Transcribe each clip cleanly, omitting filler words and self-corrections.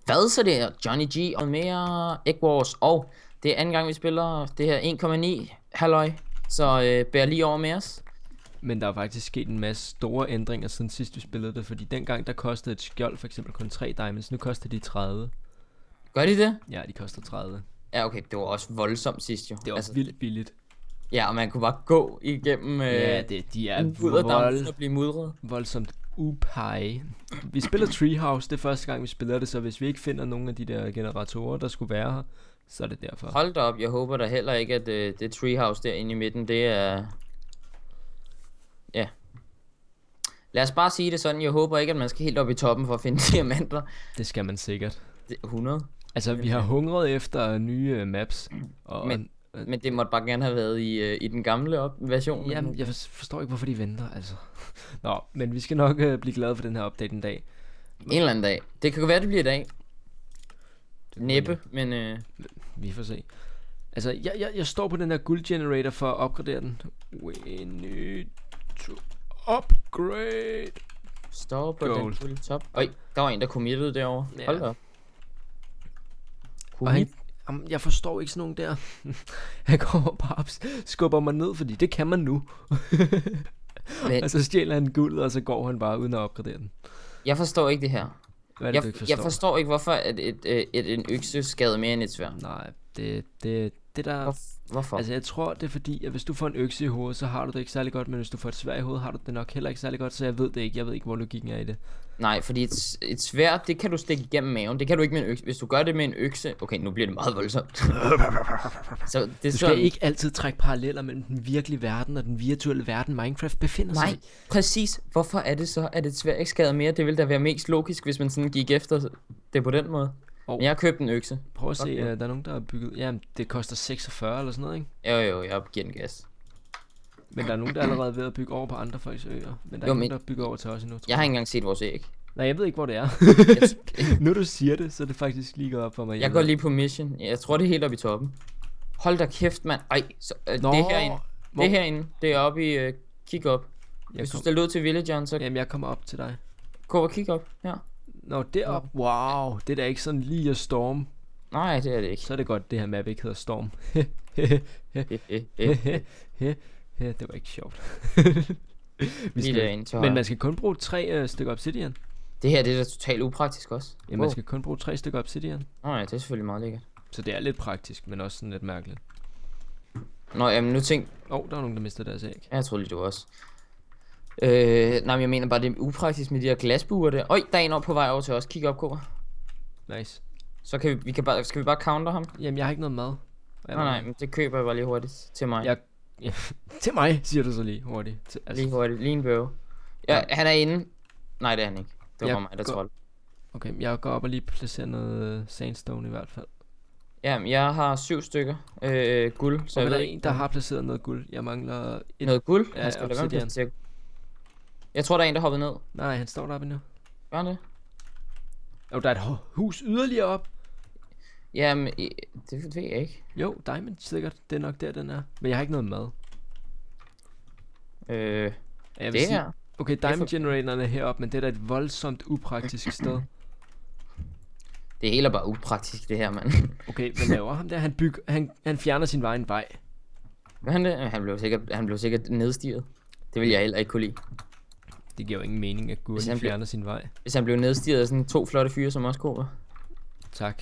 Hvad så det er Johnny G og mere Egg Wars, og det er anden gang vi spiller det her 1,9 halløj, så bær lige over med os. Men der er faktisk sket en masse store ændringer siden sidst vi spillede det. Fordi dengang der kostede et skjold for eksempel kun 3 diamonds. Nu koster de 30. Gør de det? Ja, de koster 30. Ja, okay, det var også voldsomt sidst jo. Det var vildt billigt. Ja, og man kunne bare gå igennem ja, de er blive mudret. voldsomt upege. Vi spiller Treehouse, det er første gang vi spiller det. Så hvis vi ikke finder nogen af de der generatorer der skulle være her, så er det derfor. Hold da op, jeg håber da heller ikke at det Treehouse derinde i midten, det er... Ja. Lad os bare sige det sådan, jeg håber ikke at man skal helt op i toppen for at finde diamanter. Det skal man sikkert. 100. Altså vi har hungret efter nye maps og men det måtte bare gerne have været i den gamle version. Jamen, jeg forstår ikke hvorfor de venter altså. Nå, men vi skal nok blive glade for den her update en dag. En eller anden dag. Det kan være det bliver i dag. Næppe, men vi får se. Altså jeg står på den her guld generator for at opgradere den. We need to upgrade. Står på den guld top. Øj, der var en der committede derovre. Ja. Hold da op. Jeg forstår ikke sådan nogen der. Han kommer bare op, skubber mig ned, fordi det kan man nu. Og så stjæler han guldet, og så går han bare uden at opgradere den. Jeg forstår ikke det her. Hvad er det, du ikke forstår? Jeg forstår ikke, hvorfor en økse skader mere end et sværd. Nej, det der... Hvorfor? Altså jeg tror det er fordi at hvis du får en økse i hovedet, så har du det ikke særlig godt. Men hvis du får et sværd i hovedet, har du det nok heller ikke særlig godt. Så jeg ved det ikke, jeg ved ikke hvor logikken er i det. Nej, fordi et sværd, det kan du stikke igennem maven. Det kan du ikke med en økse. Hvis du gør det med en økse. Okay, nu bliver det meget voldsomt. Så det du skal ikke altid trække paralleller mellem den virkelige verden og den virtuelle verden Minecraft befinder sig i. Nej, præcis. Hvorfor er det så at et sværd ikke skader mere? Det ville da være mest logisk, hvis man sådan gik efter det på den måde. Men jeg har købt en økse. Prøv at se, der er nogen der har bygget. Jamen det koster 46 eller sådan noget, ikke? Jo, jeg giver den gas. Men der er nogen der er allerede ved at bygge over på andre folks øer. Men der er nogen der bygger over til os endnu. Jeg har ikke engang set vores æg. Nej, jeg ved ikke hvor det er. Nu du siger det, så er det faktisk lige gået op for mig. Jeg går lige på mission. Jeg tror det er helt oppe i toppen. Hold da kæft mand. Ej, så, det herinde. Det herinde. Det er oppe i kig op. Hvis du stiller ud til villageren, så... Jamen jeg kommer op til dig. Gå og kig op. Ja. Nå, derop. Wow, det er da ikke sådan lige at storm. Nej, det er det ikke. Så er det godt, det her map ikke hedder storm. Det var ikke sjovt. Men man skal kun bruge 3 stykker obsidian. Det her, det er da totalt upraktisk også. Ja, man skal kun bruge 3 stykker obsidian. Nej, det er selvfølgelig meget lækkert. Så det er lidt praktisk, men også sådan lidt mærkeligt. Nå, jamen nu tænk... der var nogen, der mistede deres æg. Ja, jeg troede lige, det var også. Nej, men jeg mener bare, det er upraktisk med de her glasbuer der. Øj, der er en op på vej over til os. Kig op, Kåre. Nice. Så kan skal vi bare counter ham? Jamen, jeg har ikke noget mad. Nej, men det køber jeg bare lige hurtigt til mig. Til mig, siger du så lige hurtigt. Lige hurtigt, lige en bøve. Ja, han er inde. Nej, det er han ikke. Det var mig, der troede. Okay, jeg går op og lige placerer noget sandstone i hvert fald. Jamen, jeg har 7 stykker guld. Så jeg ved en, der har placeret noget guld. Jeg mangler noget guld? Ja, skal lade være. Jeg tror, der er en, der hoppet ned. Nej, han står deroppe endnu. Gør han det? Der er et hus yderligere op. Jamen, det ved jeg ikke. Jo, diamond sikkert. Det er nok der, den er. Men jeg har ikke noget mad. Det her. Okay, diamond generatoren er heroppe, men det er da et voldsomt upraktisk sted. Det hele er bare upraktisk, det her, mand. Okay, hvad laver ham der? Han fjerner sin egen vej. Hvad han det? Han blev sikkert nedstiget. Det vil jeg heller ikke kunne lide. Det giver jo ingen mening at Gurli fjerner sin vej. Hvis han blev nedstiget af sådan 2 flotte fyre som også Kåre. Tak.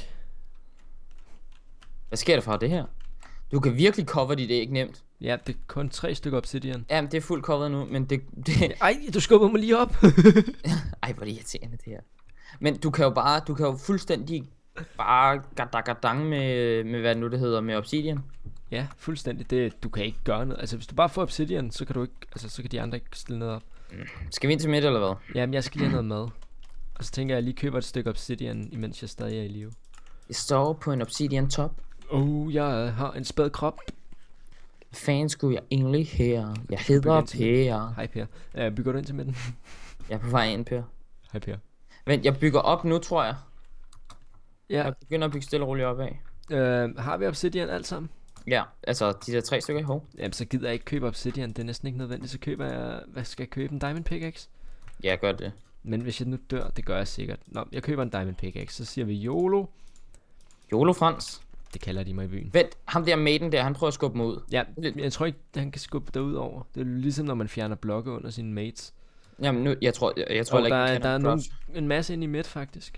Hvad sker der fra det her? Du kan virkelig cover dit æg nemt. Ja, det er kun 3 stykker obsidian. Jamen, det er fuldt coveret nu, men det... Ej, du skubber mig lige op. Ej, hvor er det irriterende det her. Men du kan jo fuldstændig bare gadang med hvad nu det hedder, med obsidian. Ja, fuldstændig. Du kan ikke gøre noget. Altså, hvis du bare får obsidian, så kan du ikke, altså, så kan de andre ikke stille noget op. Skal vi ind til midt, eller hvad? Jamen, jeg skal lige have noget mad. Og så tænker jeg, at jeg lige køber et stykke obsidian, imens jeg stadig er i live. Jeg står på en obsidian top. Jeg har en spæd krop. Hvad fanden skulle jeg egentlig her? Jeg hedder Per. Hej Per. Bygger du ind til midten? Jeg er på vej ind, Per. Hej Per. Vent, jeg bygger op nu, tror jeg. Ja. Jeg begynder at bygge stille og roligt opad. Har vi obsidian alt sammen? Ja, altså de der 3 stykker i hov. Jamen så gider jeg ikke købe obsidian, det er næsten ikke nødvendigt. Så køber jeg, hvad skal jeg købe, en diamond pickaxe? Ja, gør det. Men hvis jeg nu dør, det gør jeg sikkert. Nå, jeg køber en diamond pickaxe, så siger vi YOLO. YOLO Frans. Det kalder de mig i byen. Vent, ham der maiden der, han prøver at skubbe mig ud. Ja, jeg tror ikke, han kan skubbe derud over. Det er ligesom, når man fjerner blokke under sine mates. Jamen nu, jeg tror ikke, der er en masse ind i midt, faktisk.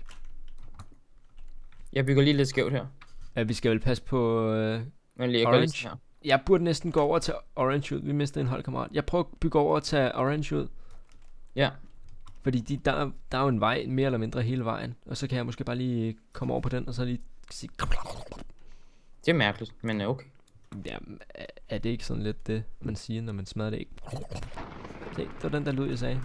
Jeg bygger lige lidt skævt her. Ja, vi skal vel passe på Orange. Jeg burde næsten gå over til Orange ud. Vi mistede en holdkammerat. Jeg prøver at bygge over og tage Orange ud. Ja. Fordi der er jo en vej, mere eller mindre hele vejen. Og så kan jeg måske bare lige komme over på den, og så lige sige... Det er mærkeligt, men okay. Ja, er det ikke sådan lidt det, man siger, når man smadrer det ikke? Se, det var den der lyd, jeg sagde.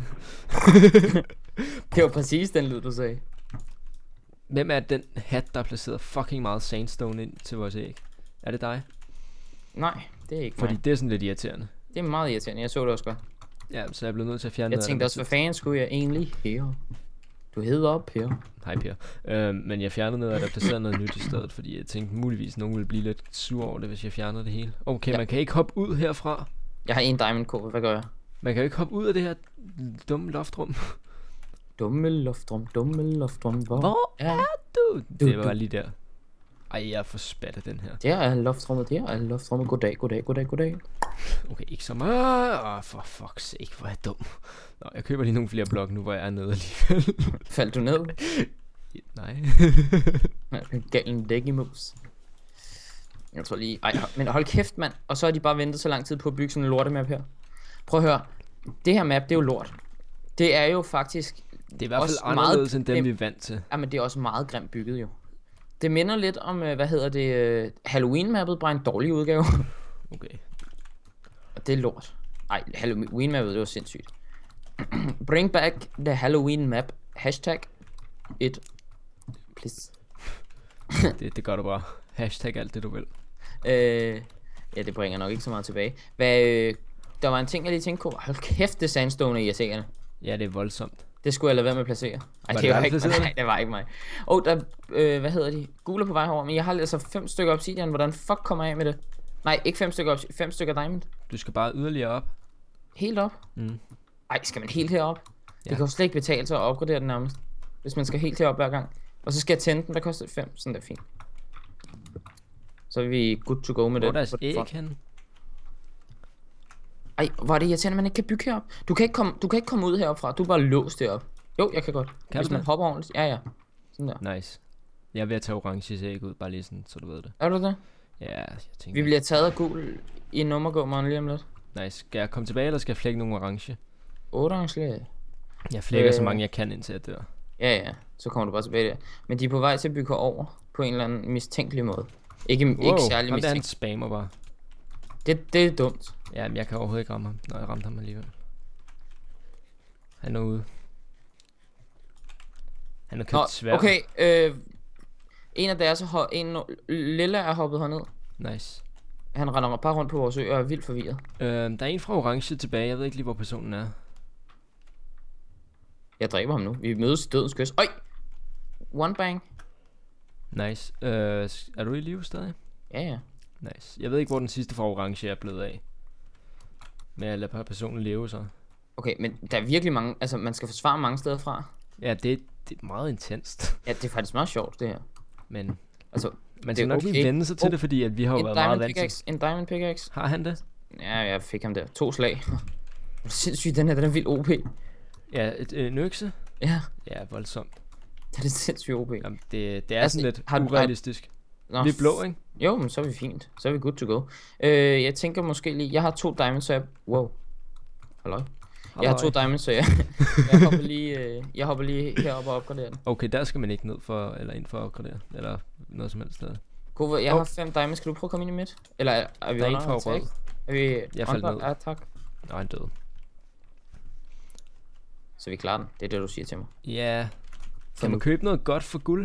Det var præcis den lyd, du sagde. Hvem er den hat, der placeret fucking meget sandstone ind til vores æg? Er det dig? Nej, det er ikke Fordi mig. det er sådan lidt irriterende. Det er meget irriterende, jeg så det også godt. Ja, så jeg blev nødt til at fjerne Jeg tænkte også, hvad fanden skulle jeg egentlig her? Du hedder Per. Hej Per. Men jeg fjernede noget, og der placerede noget nyt i stedet, fordi jeg tænkte muligvis, nogen ville blive lidt sur over det, hvis jeg fjerner det hele. Okay, ja. Man kan ikke hoppe ud herfra. Jeg har en diamond kåbe, hvad gør jeg? Man kan jo ikke hoppe ud af det her dumme loftrum. Dumme loftrum, hvor er du? Det var lige der. Ej, jeg er for spattet den her. Der er loftrummet, goddag. Okay, ikke så meget. For fuck's sake, hvor er jeg dum. Nå, jeg køber lige nogle flere blokke nu, hvor jeg er nede alligevel. Faldt du ned? Nej. Galen dækkemus. Jeg tror lige... Ej, men hold kæft, mand. Og så har de bare ventet så lang tid på at bygge sådan en lortemap her. Prøv at høre. Det her map, det er jo lort. Det er jo faktisk... Det er i hvert fald anderledes end dem, vi er vant til. Ja, men det er også meget grimt bygget jo. Det minder lidt om, Halloween-mappet, bare en dårlig udgave. Okay. Og det er lort. Ej, Halloween-mappet, det var sindssygt. Bring back the Halloween map. Hashtag it. Please. det gør du bare. Hashtag alt det du vil. Ja, det bringer nok ikke så meget tilbage. Der var en ting, jeg lige tænkte på. Hold kæft, det sandstone er irriterende. Ja, det er voldsomt. Det skulle jeg lade være med at placere. Ej, det var ikke mig. Der, Gule på vej herover, men jeg har altså 5 stykker obsidian. Hvordan fuck kommer jeg af med det? Nej, ikke 5 stykker obsidian, 5 stykker diamond. Du skal bare yderligere op. Helt op? Ej, skal man helt herop? Ja. Det kan jo slet ikke betale sig at opgradere den nærmest. Hvis man skal helt herop hver gang. Og så skal jeg tænde den, hvad koster det? 5? Sådan der fint. Så er vi good to go med det. Hvor er deres æg henne? Ej, hvor er det irriterende, man ikke kan bygge herop. Du kan ikke komme ud herop fra. Du er bare låst derop. Jo, jeg kan godt. Hvis man hopper ordentligt. Ja. Sådan der. Nice. Jeg er ved at tage orange æg ud, bare lige sådan, så du ved det. Er du det? Ja, jeg tænker... Vi bliver taget af gul i nummergummeren lige om lidt. Nice. Skal jeg komme tilbage, eller skal jeg flække nogle orange? Orange? Jeg flækker så mange jeg kan, indtil jeg dør. Ja. Så kommer du bare tilbage der. Men de er på vej til at bygge over på en eller anden mistænkelig måde. Ikke særlig mistænkelig. Han spammer bare. Det er dumt. Ja, men jeg kan overhovedet ikke ramme ham, når jeg ramte ham alligevel. Han er ude. Han er købt svær. Okay, en af deres lille er hoppet herned. Nice. Han render bare rundt på vores ø og er vildt forvirret. Der er en fra orange tilbage, jeg ved ikke lige hvor personen er. Jeg dræber ham nu, vi mødes i dødens kys. Øj! One bang. Nice. Er du i live stadig? Ja. Nice. Jeg ved ikke hvor den sidste fra orange er blevet af. Men jeg lader personen leve så. Okay, men der er virkelig mange, altså man skal forsvare mange steder fra. Ja, det er meget intenst. Ja, det er faktisk meget sjovt det her. Men altså, man skal nok lige vende sig til det, fordi at vi har jo været meget vant til. En diamond pickaxe. Har han det? Ja, jeg fik ham der. 2 slag. Sindssygt, den er vildt OP. Ja, en økse? Ja. Ja, voldsomt. Det er sindssygt OP. Jamen, det er altså, sådan lidt urealistisk. Vi er blå, ikke? Jo, men så er vi fint. Så er vi good to go. Jeg tænker måske lige, jeg har 2 diamonds, så jeg... Wow. Halløj. Jeg har 2 diamonds, så jeg hopper lige heroppe og opgraderer den. Okay, der skal man ikke ned for, eller ind for at opgradere, eller noget som helst sted. Kova, jeg har 5 diamonds, skal du prøve at komme ind i midt? Eller er vi der er en for rød. Er vi... Jeg faldt ned. Ja, tak. Nå, han døde. Så vi klarer den, det er det du siger til mig. Ja. Kan man købe noget godt for guld?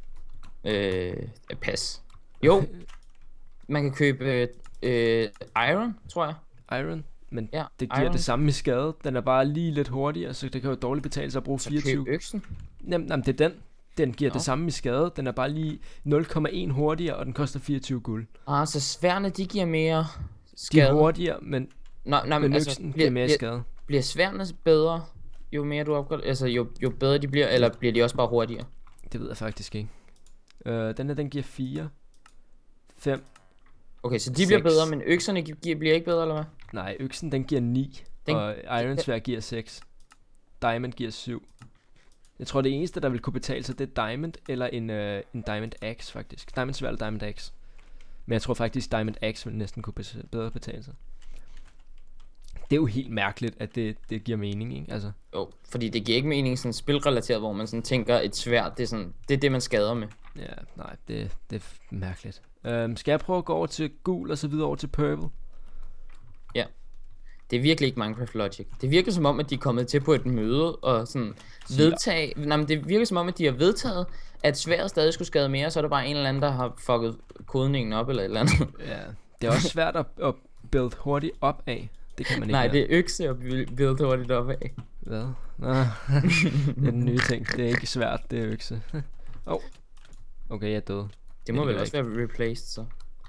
Pas. Jo. Man kan købe iron, tror jeg. Iron? Men ja, det giver det samme i skade. Den er bare lige lidt hurtigere, så det kan jo dårligt betale sig at bruge 24. Så køb øksen. Jamen, det er den. Den giver det samme i skade. Den er bare lige 0,1 hurtigere, og den koster 24 guld. Så sværene, de giver mere skade. De er hurtigere, men men øksen giver mere skade. Bliver sværene bedre, jo mere du opgraderer, altså jo bedre de bliver, eller bliver de også bare hurtigere? Det ved jeg faktisk ikke. Den her, den giver 4, 5. Okay, så de 6. bliver bedre, men økserne bliver ikke bedre, eller hvad? Nej, øksen den giver 9, og Ironsværd giver 6. Diamond giver 7. Jeg tror det eneste der vil kunne betale sig, det er Diamond eller en Diamond Axe faktisk. Diamond Sværd eller Diamond Axe. Men jeg tror faktisk Diamond Axe vil næsten kunne bedre betale sig. Det er jo helt mærkeligt at det giver mening, ikke? Altså. Jo, fordi det giver ikke mening sådan spilrelateret, hvor man sådan tænker et sværd, det er det man skader med. Ja, nej, det er mærkeligt. Skal jeg prøve at gå over til gul og så videre over til purple? Ja. Det er virkelig ikke Minecraft Logic. Det virker som om, at de er kommet til på et møde og sådan vedtage... Nej, men det virker som om, at de har vedtaget, at sværdet stadig skulle skade mere, så er der bare en eller anden, der har fucket kodningen op eller et eller andet. Ja, det er også svært at build hurtigt op af. Det kan man ikke. Nej, det er økse at build hurtigt op af. Hvad? Nå, det er den nye ting. Det er ikke svært, det er økse. Okay, jeg er død. Det må vel også være replaced, så.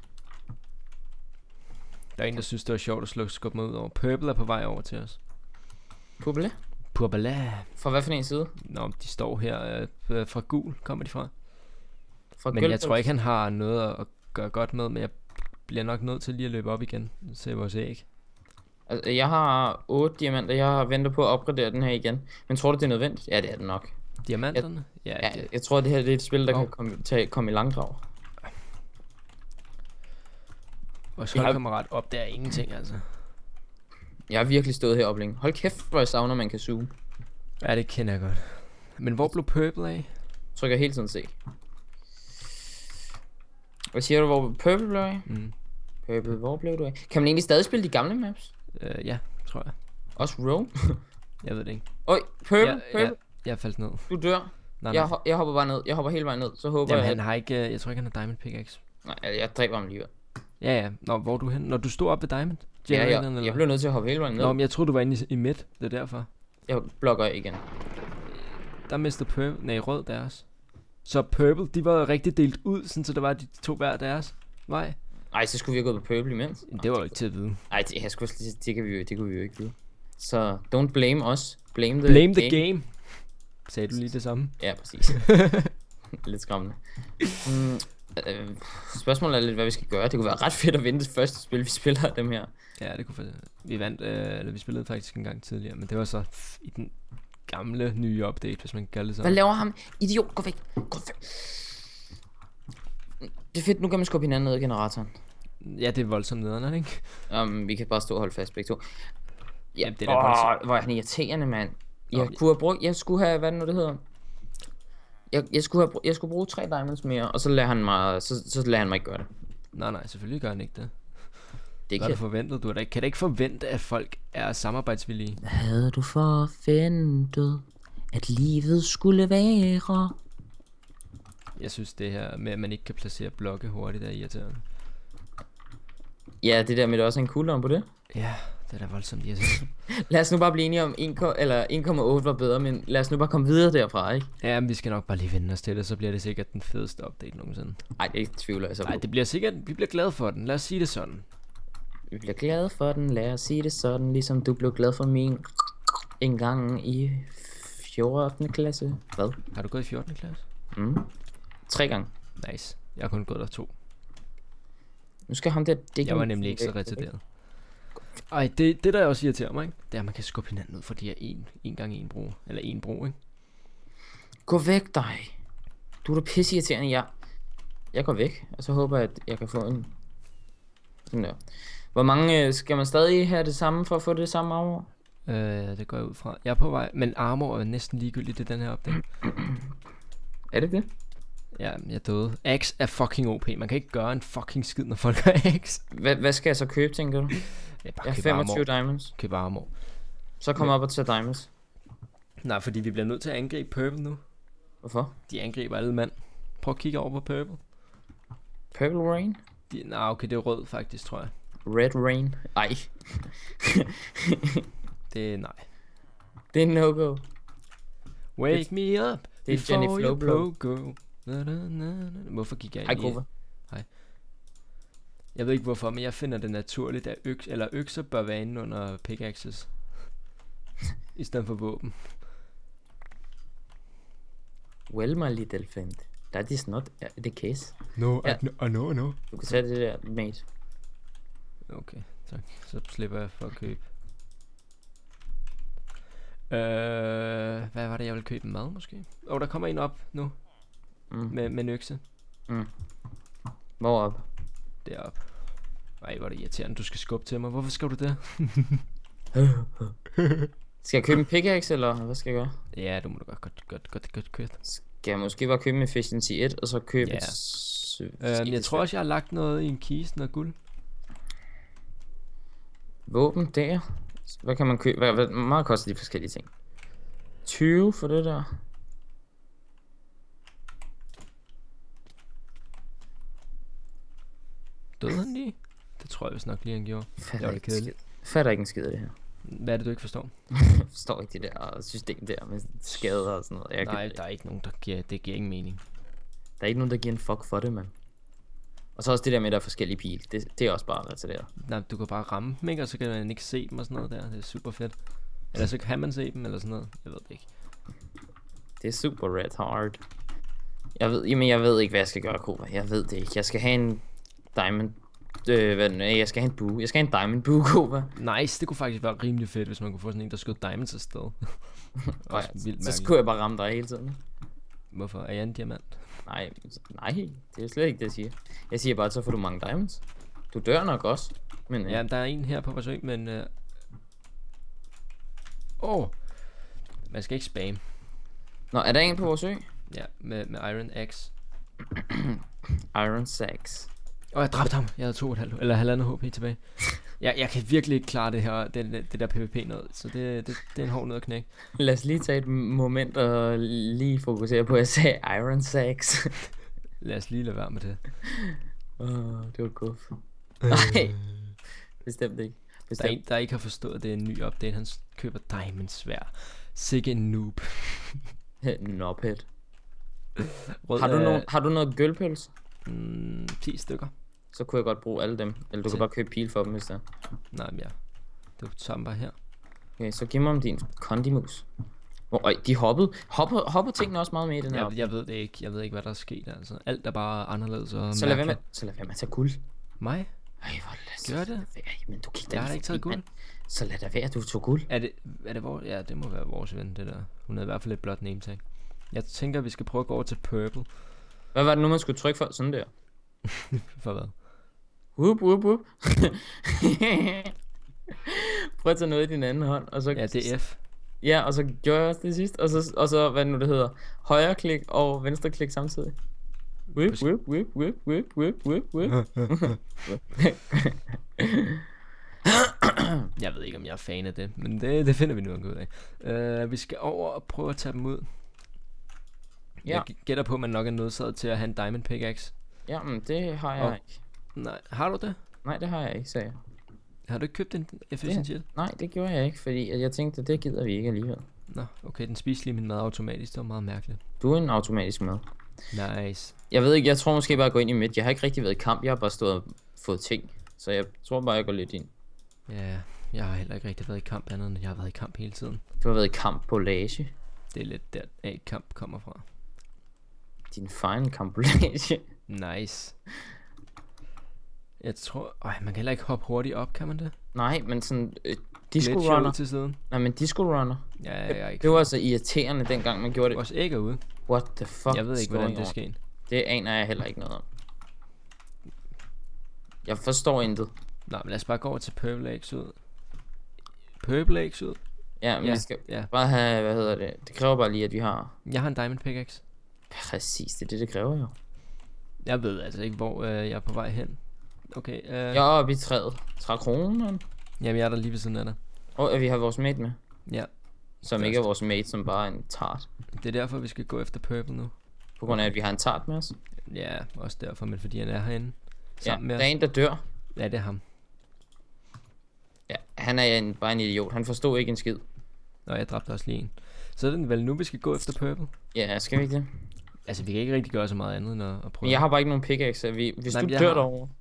Der er en, der synes, det var sjovt at skubbe mig ud over. Purple er på vej over til os. Purple? Purple. Fra hvad for en side? Nå, de står her. Fra gul kommer de fra. Men jeg tror ikke, han har noget at gøre godt med, men jeg bliver nok nødt til lige at løbe op igen. Se vores æg. Altså, jeg har 8 diamanter. Jeg har ventet på at opgradere den her igen. Men tror du, det er nødvendigt? Ja, det er det nok. Diamanterne? Jeg tror, det her det er et spil, der kan komme i langdrag. Vores holdkammerat op, der er ingenting, altså. Jeg har virkelig stået heroppe længe. Hold kæft, hvor jeg savner, man kan zoome. Ja, det kender jeg godt. Men hvor blev purple af? Trykker hele tiden se. Hvad siger du, hvor purple blev af? Purple, hvor blev du af? Kan man egentlig stadig spille de gamle maps? Ja, tror jeg. Også row? Jeg ved det ikke. Oj, purple. Jeg er faldt ned. Du dør. Nej. Jeg hopper bare ned. Jeg hopper hele vejen ned. Så håber jeg... han har ikke... Jeg tror ikke, han har diamond pickaxe. Nej, jeg dræber ham lige. Ja. Nå, hvor er du hen? Når du stod op ved diamond? Jeg blev nødt til at hoppe hele vejen ned. Nå, men jeg troede, du var inde i midt. Det er derfor. Jeg blokker igen. Der mistede purple... Nej, rød deres. Så purple, de var rigtig delt ud, sådan så der var de to hver deres vej. Nej, så skulle vi have gået på purple imens. Det var jo ikke til at vide. Nej, det kunne vi jo ikke vide. Så don't blame us. Blame the game. Sagde du lige det samme? Ja, præcis. Lidt skræmmende. Spørgsmålet er lidt, hvad vi skal gøre. Det kunne være ret fedt at vinde det første spil, vi spiller af dem her. Ja, det kunne vi vandt, eller vi spillede faktisk en gang tidligere, men det var så i den gamle nye update, hvis man kan kalde det så. Hvad laver ham? Idiot, gå væk. Gå væk. Det er fedt, nu kan man skubbe hinanden ned i generatoren. Ja, det er voldsomt nederen, ikke? Vi kan bare stå og holde fast begge to. Ja, det er voldsomt. Hvor er han irriterende, mand. Jeg skulle have, hvad det nu det hedder? Jeg skulle bruge 3 diamonds mere, og så lader han mig, så lader han mig ikke gøre det. Nej, selvfølgelig gør han ikke det. Det hvad er du forventet? Du kan da ikke forvente, at folk er samarbejdsvillige. Hvad havde du forventet, at livet skulle være? Jeg synes det her med, at man ikke kan placere blokke hurtigt, er irriterende. Ja, det der med, at der også er en cooldown på det. Ja, det er da voldsomt irriterende. Lad os nu bare blive enige om 1,8 var bedre, men lad os nu bare komme videre derfra, ikke? Ja, men vi skal nok bare lige vende os til det, så bliver det sikkert den fedeste update nogensinde. Nej, det tvivler jeg så på. Nej, det bliver sikkert, vi bliver glade for den, lad os sige det sådan. Vi bliver glade for den, lad os sige det sådan, ligesom du blev glad for min en gang i 14. klasse. Hvad? Har du gået i 14. klasse? 3 gange. Nice, jeg har kun gået der 2. Nu skal ham der Jeg var nemlig ikke så retarderet. Ej, det der også irriterer mig, ikke? Det er, at man kan skubbe hinanden ud for de her en gang en bro. Eller en bro, ikke? Gå væk dig. Du er da pisseirriterende. Jeg går væk, og så håber jeg, at jeg kan få en... Sådan der. Hvor mange skal man stadig have det samme for at få det samme armor? Det går jeg ud fra. Jeg er på vej, men armor er næsten ligegyldigt i den her update. Er det det? Ja, jeg døde. Axe er fucking OP. Man kan ikke gøre en fucking skid, når folk har axe. Hvad skal jeg så købe, tænker du? Jeg har 25 diamonds. Køb armor. Så kom op og tage diamonds. Nej, fordi vi bliver nødt til at angribe purple nu. Hvorfor? De angriber alle mand. Prøv at kigge over på purple. Purple rain? Nej, okay, det er rød faktisk, tror jeg. Red rain? Ej. Det er nej. Det er no-go. Wake me up. Det er Jenny Flowblow. Hvorfor gik jeg ind i det? Hej. Jeg ved ikke hvorfor, men jeg finder det naturligt, at økser bør være inde under pickaxes. I stedet for våben. Well, my little friend. That is not the case. No, Ja. no. Du kan tage det der, mate. Okay, tak. Så slipper jeg for at købe. Hvad var det, jeg ville købe? Mad måske? Der kommer en op nu. Med en økse. Hvor op? Derop. Ej, hvor er det irriterende, du skal skubbe til mig. Hvorfor skal du det? Skal jeg købe en pickaxe, eller hvad skal jeg gøre? Ja, du må da godt købe. Skal jeg måske bare købe en efficiency 1, og så købe jeg tror også, jeg har lagt noget i en kiste, noget guld. Våben der. Hvad kan man købe? Hvad meget koster de forskellige ting? 20 for det der. Døde han lige? Det tror jeg vist nok lige, han gjorde. Det var det kedeligt. Fatter ikke en skid af det her. Hvad er det, du ikke forstår? Jeg forstår ikke det der system der med skader og sådan noget. Nej, der er ikke nogen, det giver ingen mening. Der er ikke nogen, der giver en fuck for det, mand. Og så også det der med, at der er forskellige pile. Det er også bare retarderet. Nej, du kan bare ramme dem, ikke? Og så kan man ikke se dem og sådan noget der. Det er super fedt. Eller så kan man se dem, eller sådan noget. Jeg ved det ikke. Det er super red hard. Jeg ved ikke, hvad jeg skal gøre, Koba. Jeg ved det ikke. Jeg skal have en diamond... jeg skal have en bue. Jeg skal have en diamond bue, Koba. Nice, det kunne faktisk være rimelig fedt, hvis man kunne få sådan en, der skød diamonds afsted. Så skulle jeg bare ramme dig hele tiden. Hvorfor? Er jeg en diamant? Nej, det er slet ikke det, jeg siger. Jeg siger bare, at så får du mange diamonds. Du dør nok også. Men, ja, der er en her på forsøg, men... man skal ikke spamme. Nå, er der en på vores ø? Ja, med Iron Axe. Iron Sax. Jeg dræbte ham. Jeg havde 2,5 eller 1,5 HP tilbage. Jeg kan virkelig ikke klare det her, det der PvP noget. Så det er en hård nød at knække. Lad os lige tage et moment og lige fokusere på, at jeg sagde Iron Sax. Lad os lige lade være med det. Det var guf. Nej, bestemt ikke. Der ikke har forstået, at det er en ny update. Han køber diamond svær. Sikke en noob. Nophead. Har du noget gølpøls? 10 stykker. Så kunne jeg godt bruge alle dem. Eller du kan bare købe pil for dem, hvis det er. Nej, men ja. Det er samme bare her. Okay, så giv mig om din kondimus. De hoppede. Hopper tingene også meget med i den her? Jeg ved det ikke. Jeg ved ikke, hvad der er sket. Altså. Alt er bare anderledes og så lad være med at tage guld. Mig? Ej, hvor gør det? Men du jeg har ikke taget guld. Så lad da være, at du tog guld. Er det vores? Ja, det må være vores ven, det der. Hun er i hvert fald et blot name tag. Jeg tænker, vi skal prøve at gå over til purple. Hvad var det nu, man skulle trykke for? Sådan der. For hvad? Whoop. Prøv at tage noget i din anden hånd, og så... Ja, det er F. Ja, og så gjorde jeg også det sidst. Og så hvad nu det hedder? Højre klik og venstre klik samtidig. Whip. Jeg ved ikke, om jeg er fan af det, men det finder vi nu ud af. Vi skal over og prøve at tage dem ud. Ja. Jeg gætter på, at man nok er nødsaget til at have en diamond pickaxe. Jamen, det har jeg ikke. Nej, har du det? Nej, det har jeg ikke, sagde jeg. Har du ikke købt en efficiency? Nej, det gjorde jeg ikke, fordi jeg tænkte, at det gider vi ikke alligevel. Nå, okay, den spiser lige min mad automatisk, det var meget mærkeligt. Du er en automatisk mad. Nice. Jeg ved ikke, jeg tror måske bare at gå ind i midt. Jeg har ikke rigtig været i kamp, jeg har bare stået og fået ting. Så jeg tror bare, jeg går lidt ind. Ja, jeg har heller ikke rigtig været i kamp andet, end jeg har været i kamp hele tiden. Du har været i kamp på Lage. Det er lidt der, kamp kommer fra. Din fine kampolage. Nice. Jeg tror... man kan heller ikke hoppe hurtigt op, kan man det? Nej, men sådan... Disco runner. Til siden. Nej, men disco runner. Ja, ikke det var altså irriterende, dengang man gjorde det. Vores æg er ude. What the fuck? Jeg ved ikke, hvordan det sker. Det aner jeg heller ikke noget om. Jeg forstår intet. Nej, men lad os bare gå over til Purple Eggs ud. Purple Eggs ud? Ja, men vi skal bare have... Hvad hedder det? Det kræver bare lige, at vi har... Jeg har en diamond pickaxe. Præcis, det kræver jo. Jeg ved altså ikke, hvor jeg er på vej hen. Okay, jeg er oppe i træet. Trækronen. Jamen, jeg er der lige ved siden af dig. Og vi har vores mate med. Ja. Som ikke er vores mate, som bare er en tart. Det er derfor, vi skal gå efter purple nu. På grund af, at vi har en tart med os? Ja, også derfor, men fordi han er herinde. Ja, der er en, der dør. Ja, det er ham. Ja, han er bare en idiot. Han forstod ikke en skid. Nå, jeg dræbte også lige en. Så er det vel nu, vi skal gå efter purple? Ja, skal vi ikke det? Altså, vi kan ikke rigtig gøre så meget andet end at prøve. Men jeg har bare ikke nogen pickaxe. Hvis du dør derovre,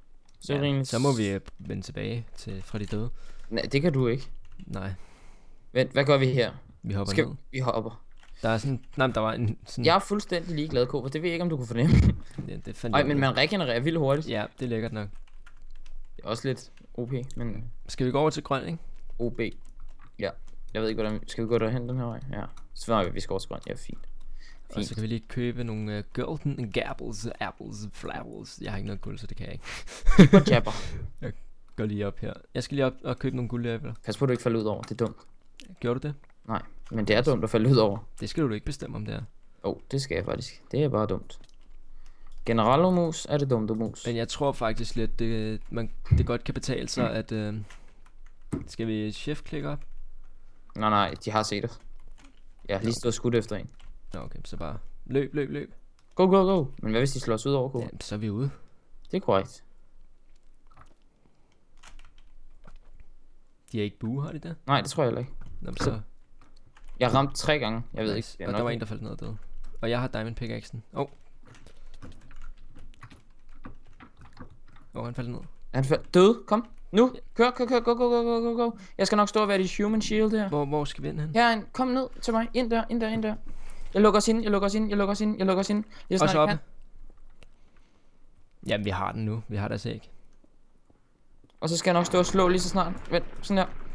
så må vi vende tilbage fra de døde. Nej, det kan du ikke. Nej. Vent, hvad gør vi her? Vi hopper ned. Vi hopper. Der er sådan... Nej, men der var en sådan... Jeg er fuldstændig ligeglad, Kåber. Det ved jeg ikke, om du kunne fornemme. Ja, det fandt Ej, jeg men ud af. man regenererer vildt hurtigt. Ja, det er lækkert nok. Det er også lidt OP, men Skal vi gå over til grøn, ikke? OB. Ja. Jeg ved ikke, hvordan... Skal vi gå derhen den her vej? Ja. Så nej, vi skal også grønt. Ja, fint. Og så kan vi lige købe nogle golden gables, apples, flowers. Jeg har ikke noget guld, så det kan jeg ikke. Jabber. Gå lige op her. Jeg skal lige op og købe nogle guldæbler. Pas på, du ikke falder ud over. Det er dumt. Gjorde du det? Nej, men det er dumt at falde ud over. Det skal du ikke bestemme om det er. Det skal jeg faktisk. Det er bare dumt. Generalomus er det dumt, mus. Men jeg tror faktisk lidt, det godt kan betale sig, at... skal vi shift-klikke op? Nej, de har set os. Jeg har lige stået skudt efter en. Nå, okay, så bare løb. Go. Men hvad hvis de slår os ud over, Kåber? Ja, så er vi ude. Det er korrekt. De er ikke bue, har de der? Nej, det tror jeg heller ikke. Nå, men så... Jeg har ramt 3 gange. Jeg ved Nice. ikke. Og der var en, der faldt ned og døde. Og jeg har diamond pickaxen. Han faldt ned. Han faldt død. Kom. Nu. Kør. Go. Jeg skal nok stå og være dit human shield her. Hvor skal vi ind hen? Herind. Kom ned til mig. Ind der. Jeg lukker os ind. Jeg Og så oppe. Jamen, vi har den nu. Vi har deres æg. Og så skal jeg nok stå og slå lige så snart. Vent, sådan her.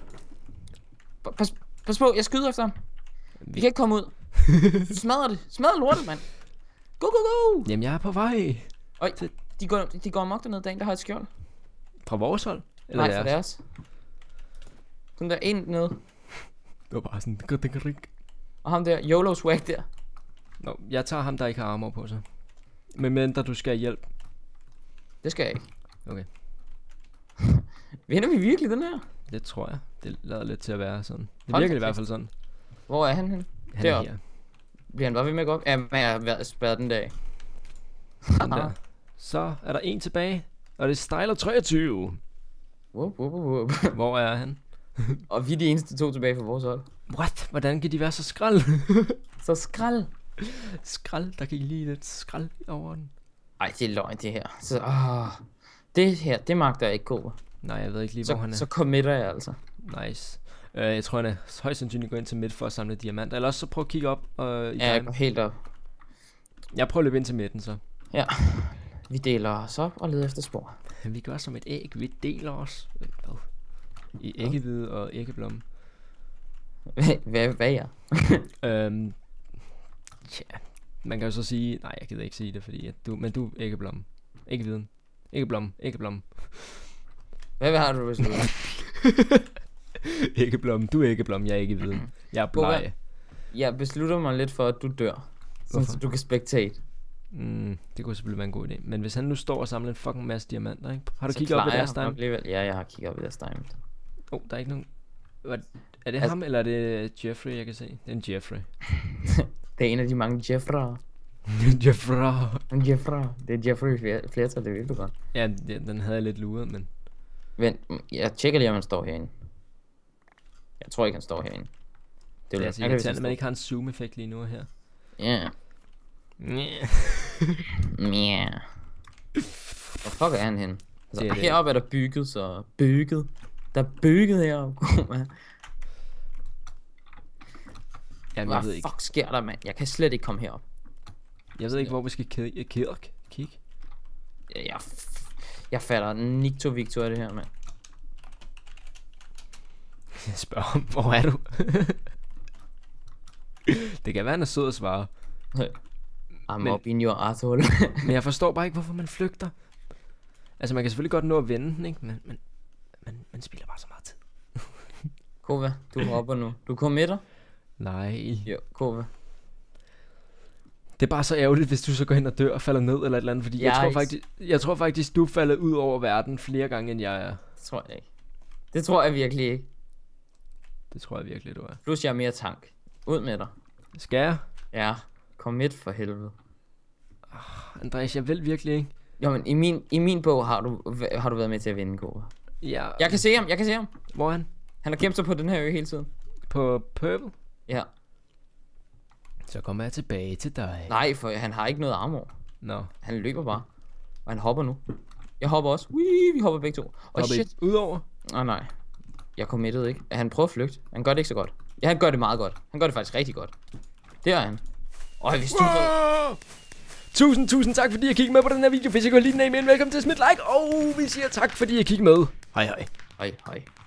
Pas på, jeg skyder efter ham. Vi kan ikke komme ud. Smadrer lortet, mand. Go. Jamen, jeg er på vej. Øj, de går amok dernede, der har et skjold. Fra vores hold? Eller Nej, fra deres. Sådan der, en nede. Det var bare sådan... Og ham der, YOLO swag der. Nå, jeg tager ham, der ikke har armor på sig. Men mindre du skal have hjælp. Det skal jeg ikke. Okay. Vinder vi virkelig den her? Det tror jeg. Det lader lidt til at være sådan. Det Hold virker da i hvert kæft. fald sådan. Hvor er han henne? Han er Deroppe. her. Bliver han bare ved med at gå op? Ja, men jeg har været spærret den dag. Sådan der. Så er der en tilbage. Og det er Styler 23. Whoop. Hvor er han? Og vi er de eneste 2 tilbage fra vores hold. What? Hvordan kan de være så skrald? Så skrald. Skrald? Der kan I lige lidt skrald over den. Ej, det er løgn det her. Så, det her, det magter jeg ikke, Kåber. Nej, jeg ved ikke lige, hvor han er. Så committer jeg altså. Nice. Jeg tror, han er højst sandsynligt gå ind til midt for at samle diamanter. Eller også så prøv at kigge op. I Ja, jeg går helt op. Jeg prøver at løbe ind til midten så. Ja. Vi deler os op og leder efter spor. Vi gør som et æg. Vi deler os. Hvad? I æggehvide og æggeblomme. Hvad er jeg? Ja. Man kan jo så sige... Nej, jeg gider ikke sige det, fordi... Men du er æggeblomme. Æggehviden. Æggeblomme. Hvad har du besluttet? Æggeblomme. Du er æggeblomme, jeg er æggehviden. Jeg er bleg. Jeg beslutter mig lidt for, at du dør. Sådan, så du kan spectate. Det kunne selvfølgelig være en god idé. Men hvis han nu står og samler en fucking masse diamanter, ikke? Har du kigget op i deres diamond? Ja, jeg har kigget op i deres diamond. Der er ikke nogen... Er det ham, eller er det Jeffrey, jeg kan se? Det er en Jeffrey. Det er en af de mange Jeffra. Jeffrey. Det er Jeffrey flertal, det ved du godt. Ja, den havde jeg lidt luret, men... Vent, jeg tjekker lige, om han står herinde. Jeg tror ikke, han står herinde. Det er altså irriterende, at man ikke har en zoom-effekt lige nu her. Ja. Mjæ. Hvor fuck er han henne? Altså, heroppe er der bygget, så... Bygget? Der er bygget heroppe. Jamen, jeg ved ikke. Hvad fuck sker der, mand? Jeg kan slet ikke komme herop. Jeg ved ikke, hvor vi skal kigge. Jeg fatter Nikto Victor af det her, mand. Jeg spørger ham, hvor er du? Det kan være, han er sød at svare. I'm up in your asshole. Men jeg forstår bare ikke, hvorfor man flygter. Altså, man kan selvfølgelig godt nå at vende den, ikke? Men man spilder bare så meget tid. Kova, du hopper nu. Du committer? Nej. Jo, Kova. Det er bare så ærgerligt, hvis du så går hen og dør og falder ned eller et eller andet. Fordi jeg tror faktisk, du er faldet ud over verden flere gange, end jeg er. Det tror jeg ikke. Det tror jeg virkelig ikke. Det tror jeg virkelig, du er. Plus jeg er mere tank. Ud med dig. Skal jeg? Ja, commit for helvede. Andreas, jeg vil virkelig ikke. Jo, men i min bog har du været med til at vinde, Kova. Ja. Jeg kan se ham. Hvor er han? Han har gemt sig på den her ø hele tiden. På purple? Ja. Så kommer jeg tilbage til dig. Nej, for han har ikke noget armor. Nå. Han løber bare. Og han hopper nu. Jeg hopper også. Wee, vi hopper begge to. Udover? Nej. Jeg committede ikke. Han prøver at flygte. Han gør det ikke så godt. Ja, han gør det meget godt. Han gør det faktisk rigtig godt. Det er han. Hvis du Tusind tak fordi jeg kiggede med på den her video. Hvis I kunne lide den af, velkommen til at smide like. Og vi siger tak fordi jeg kiggede med. Hej hej. Hej hej.